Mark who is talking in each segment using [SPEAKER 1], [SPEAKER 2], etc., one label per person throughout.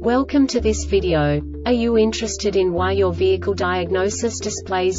[SPEAKER 1] Welcome to this video. Are you interested in why your vehicle diagnosis displays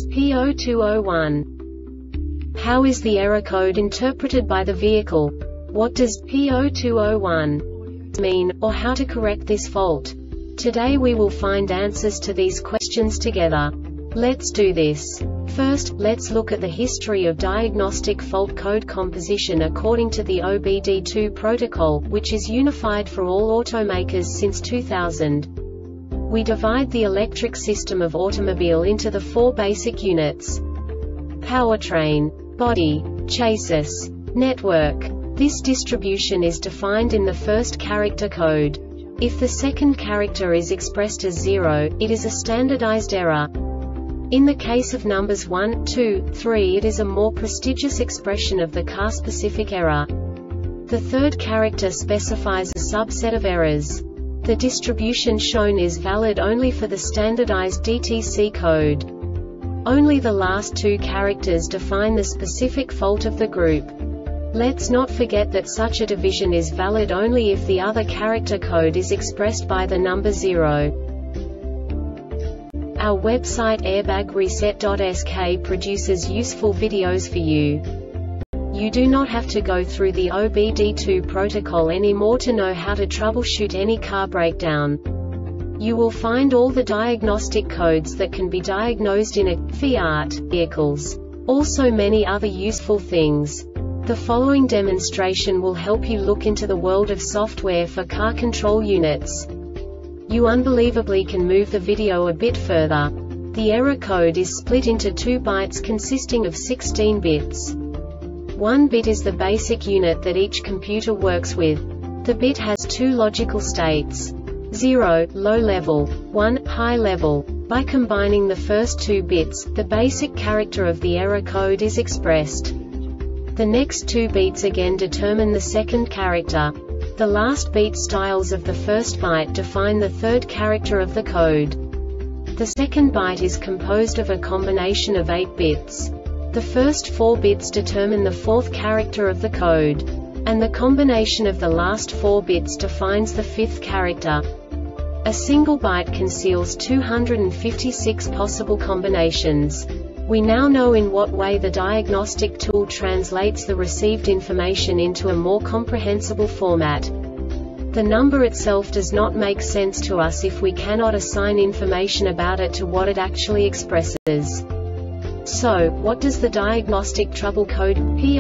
[SPEAKER 1] P0201? How is the error code interpreted by the vehicle? What does P0201 mean, or how to correct this fault? Today we will find answers to these questions together. Let's do this. First, let's look at the history of diagnostic fault code composition according to the OBD2 protocol, which is unified for all automakers since 2000. We divide the electric system of automobile into the four basic units: powertrain, body, chassis, network. This distribution is defined in the first character code. If the second character is expressed as 0, it is a standardized error. In the case of numbers 1, 2, 3, it is a more prestigious expression of the car-specific error. The third character specifies a subset of errors. The distribution shown is valid only for the standardized DTC code. Only the last two characters define the specific fault of the group. Let's not forget that such a division is valid only if the other character code is expressed by the number 0. Our website airbagreset.sk produces useful videos for you. You do not have to go through the OBD2 protocol anymore to know how to troubleshoot any car breakdown. You will find all the diagnostic codes that can be diagnosed in a Fiat vehicles. Also many other useful things. The following demonstration will help you look into the world of software for car control units. You unbelievably can move the video a bit further. The error code is split into 2 bytes consisting of 16 bits. 1 bit is the basic unit that each computer works with. The bit has 2 logical states: 0, low level, 1, high level. By combining the first 2 bits, the basic character of the error code is expressed. The next 2 beats again determine the second character. The last beat styles of the first byte define the third character of the code. The second byte is composed of a combination of 8 bits. The first 4 bits determine the fourth character of the code. And the combination of the last 4 bits defines the fifth character. A single byte conceals 256 possible combinations. We now know in what way the diagnostic tool translates the received information into a more comprehensible format. The number itself does not make sense to us if we cannot assign information about it to what it actually expresses. So, what does the diagnostic trouble code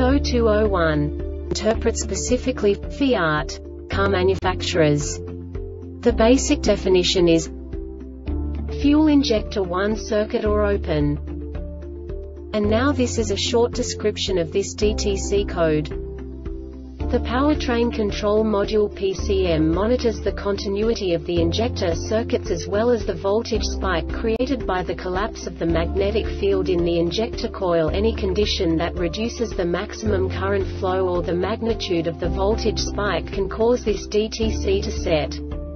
[SPEAKER 1] P0201 interpret specifically for Fiat car manufacturers? The basic definition is fuel injector 1 circuit or open. And now this is a short description of this DTC code. The powertrain control module PCM monitors the continuity of the injector circuits as well as the voltage spike created by the collapse of the magnetic field in the injector coil. Any condition that reduces the maximum current flow or the magnitude of the voltage spike can cause this DTC to set.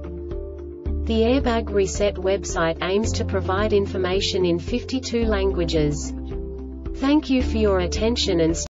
[SPEAKER 1] The Airbag Reset website aims to provide information in 52 languages. Thank you for your attention and